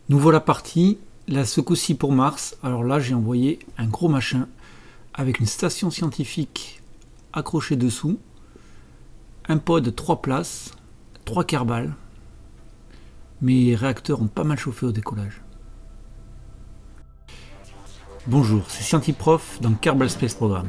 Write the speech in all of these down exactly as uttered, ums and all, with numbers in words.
Nous voilà partis, là ce coup-ci pour Mars. Alors là j'ai envoyé un gros machin avec une station scientifique accrochée dessous, un pod de trois places, trois Kerbal. Mes réacteurs ont pas mal chauffé au décollage. Bonjour, c'est Scientiprof dans Kerbal Space Program.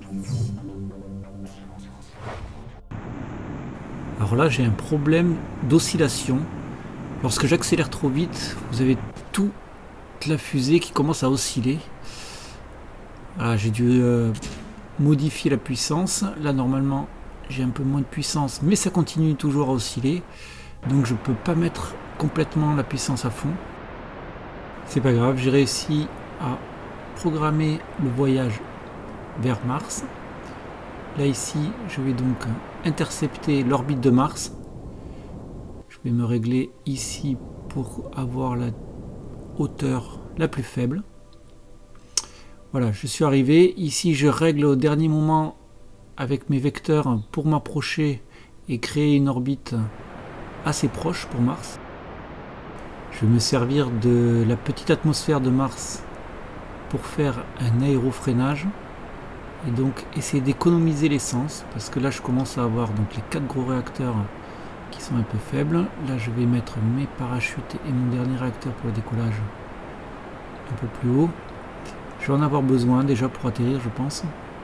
Alors là j'ai un problème d'oscillation. Lorsque j'accélère trop vite, vous avez toute la fusée qui commence à osciller. Voilà, j'ai dû euh, modifier la puissance. Là normalement j'ai un peu moins de puissance, mais ça continue toujours à osciller. Donc je peux pas mettre complètement la puissance à fond. C'est pas grave, j'ai réussi à programmer le voyage vers Mars. Là ici, je vais donc intercepter l'orbite de Mars. Je vais me régler ici pour avoir la hauteur la plus faible. Voilà, je suis arrivé. Ici, je règle au dernier moment avec mes vecteurs pour m'approcher et créer une orbite assez proche pour Mars. Je vais me servir de la petite atmosphère de Mars pour faire un aérofreinage et donc essayer d'économiser l'essence parce que là je commence à avoir donc les quatre gros réacteurs qui sont un peu faibles. Là je vais mettre mes parachutes et mon dernier réacteur pour le décollage un peu plus haut. Je vais en avoir besoin déjà pour atterrir, je pense.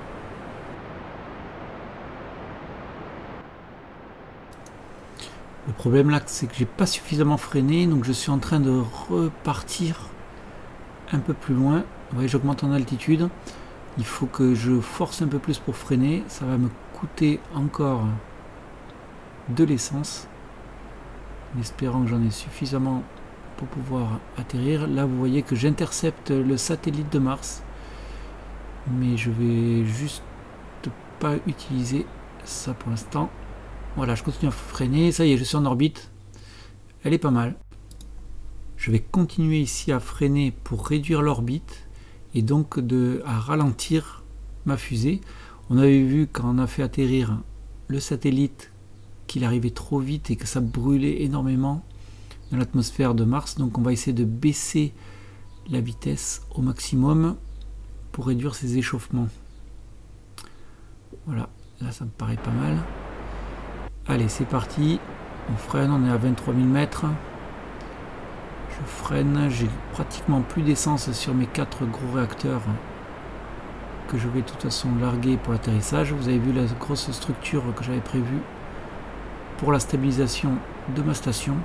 Le problème là c'est que j'ai pas suffisamment freiné, donc je suis en train de repartir un peu plus loin. Vous voyez, j'augmente en altitude. Il faut que je force un peu plus pour freiner. Ça va me coûter encore de l'essence, en espérant que j'en ai suffisamment pour pouvoir atterrir. Là vous voyez que j'intercepte le satellite de Mars, mais je vais juste pas utiliser ça pour l'instant. Voilà, je continue à freiner. Ça y est, je suis en orbite. Elle est pas mal. Je vais continuer ici à freiner pour réduire l'orbite et donc de, à ralentir ma fusée. On avait vu quand on a fait atterrir le satellite qu'il arrivait trop vite et que ça brûlait énormément dans l'atmosphère de Mars. Donc on va essayer de baisser la vitesse au maximum pour réduire ces échauffements. Voilà, là ça me paraît pas mal. Allez, c'est parti. On freine, on est à vingt-trois mille mètres. Je freine, j'ai pratiquement plus d'essence sur mes quatre gros réacteurs que je vais de toute façon larguer pour l'atterrissage. Vous avez vu la grosse structure que j'avais prévue pour la stabilisation de ma station.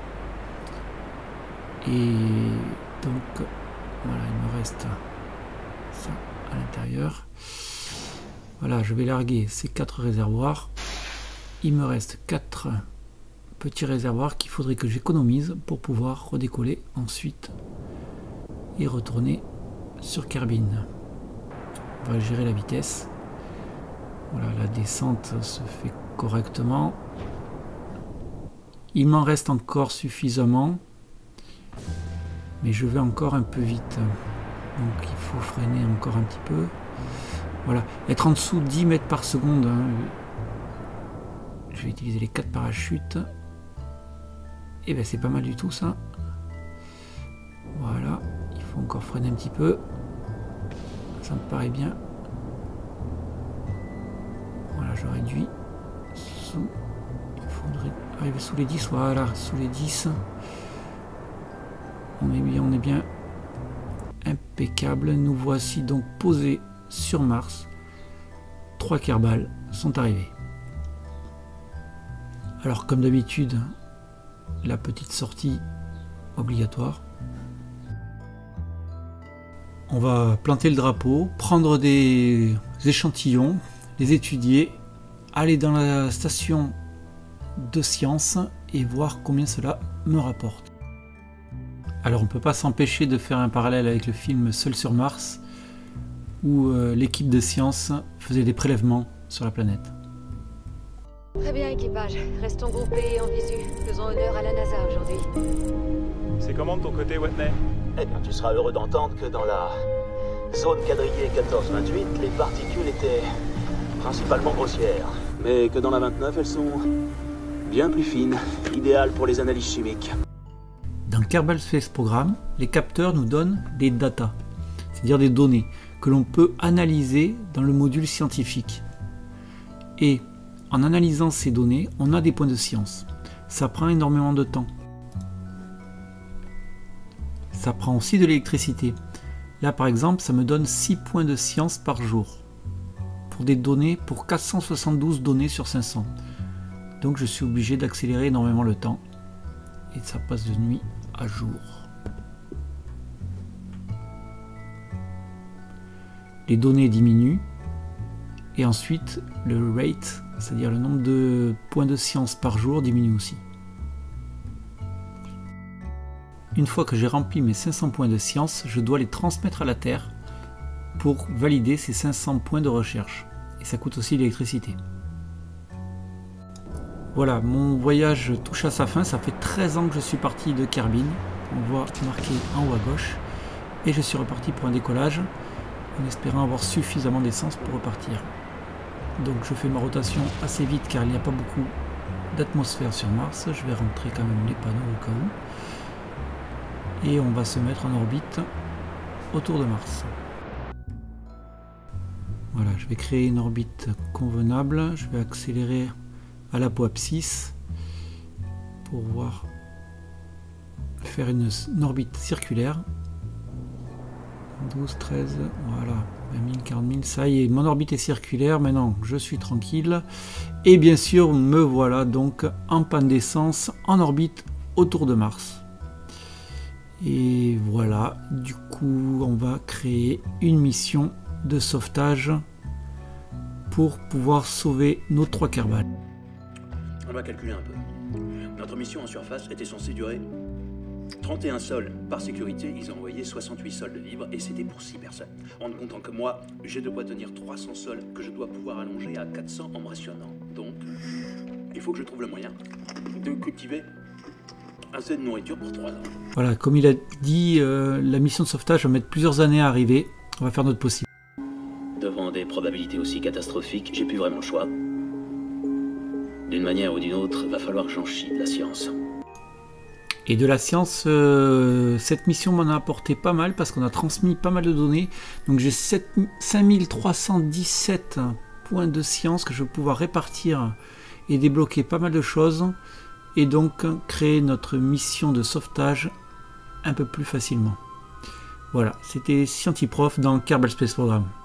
Et donc, voilà, il me reste ça à l'intérieur. Voilà, je vais larguer ces quatre réservoirs. Il me reste quatre petits réservoirs qu'il faudrait que j'économise pour pouvoir redécoller ensuite et retourner sur Kerbin. On va gérer la vitesse. Voilà, la descente se fait correctement. Il m'en reste encore suffisamment, mais je vais encore un peu vite. Donc il faut freiner encore un petit peu. Voilà, être en dessous de dix mètres par seconde. Hein. Je vais utiliser les quatre parachutes. Et bien c'est pas mal du tout ça. Voilà, il faut encore freiner un petit peu. Ça me paraît bien. Voilà, je réduis. Sous. Il faudrait arriver sous les dix. Voilà, sous les dix. On est bien, on est bien. Impeccable. Nous voici donc posés sur Mars. Trois Kerbal sont arrivés. Alors comme d'habitude, la petite sortie obligatoire. On va planter le drapeau, prendre des échantillons, les étudier, aller dans la station de science et voir combien cela me rapporte. Alors on ne peut pas s'empêcher de faire un parallèle avec le film Seul sur Mars, où euh, l'équipe de science faisait des prélèvements sur la planète. Très bien, équipage. Restons groupés et en visu. Faisons honneur à la NASA aujourd'hui. C'est comment de ton côté, Whitney? Eh bien, tu seras heureux d'entendre que dans la zone quadrillée quatorze vingt-huit, les particules étaient principalement grossières. Mais que dans la vingt-neuf, elles sont bien plus fines, idéales pour les analyses chimiques. Dans Dans Kerbal Space Program, les capteurs nous donnent des data, c'est-à-dire des données que l'on peut analyser dans le module scientifique. Et en analysant ces données, on a des points de science. Ça prend énormément de temps. Ça prend aussi de l'électricité. Là par exemple, ça me donne six points de science par jour. Pour des données, pour quatre cent soixante-douze données sur cinq cents. Donc je suis obligé d'accélérer énormément le temps. Et ça passe de nuit à jour. Les données diminuent. Et ensuite, le rate, c'est-à-dire le nombre de points de science par jour, diminue aussi. Une fois que j'ai rempli mes cinq cents points de science, je dois les transmettre à la Terre pour valider ces cinq cents points de recherche. Et ça coûte aussi l'électricité. Voilà, mon voyage touche à sa fin. Ça fait treize ans que je suis parti de Kerbin. On voit marqué en haut à gauche. Et je suis reparti pour un décollage, en espérant avoir suffisamment d'essence pour repartir. Donc je fais ma rotation assez vite car il n'y a pas beaucoup d'atmosphère sur Mars. Je vais rentrer quand même les panneaux au cas où. Et on va se mettre en orbite autour de Mars. Voilà, je vais créer une orbite convenable. Je vais accélérer à l'apoapsis pour voir faire une, une orbite circulaire. douze, treize, voilà, vingt mille, quarante mille, ça y est, mon orbite est circulaire, maintenant je suis tranquille. Et bien sûr, me voilà donc en panne d'essence, en orbite autour de Mars. Et voilà, du coup, on va créer une mission de sauvetage pour pouvoir sauver nos trois Kerbal. On va calculer un peu. Notre mission en surface était censée durer trente et un sols. Par sécurité, ils ont envoyé soixante-huit sols de vivres et c'était pour six personnes. En ne comptant que moi, j'ai de quoi tenir trois cents sols que je dois pouvoir allonger à quatre cents en me rationnant. Donc, il faut que je trouve le moyen de cultiver assez de nourriture pour trois ans. Voilà, comme il a dit, euh, la mission de sauvetage va mettre plusieurs années à arriver. On va faire notre possible. Devant des probabilités aussi catastrophiques, j'ai plus vraiment le choix. D'une manière ou d'une autre, va falloir que j'en chie de la science. Et de la science, euh, cette mission m'en a apporté pas mal parce qu'on a transmis pas mal de données. Donc j'ai cinq mille trois cent dix-sept points de science que je vais pouvoir répartir et débloquer pas mal de choses. Et donc créer notre mission de sauvetage un peu plus facilement. Voilà, c'était Scientiprof dans Kerbal Space Program.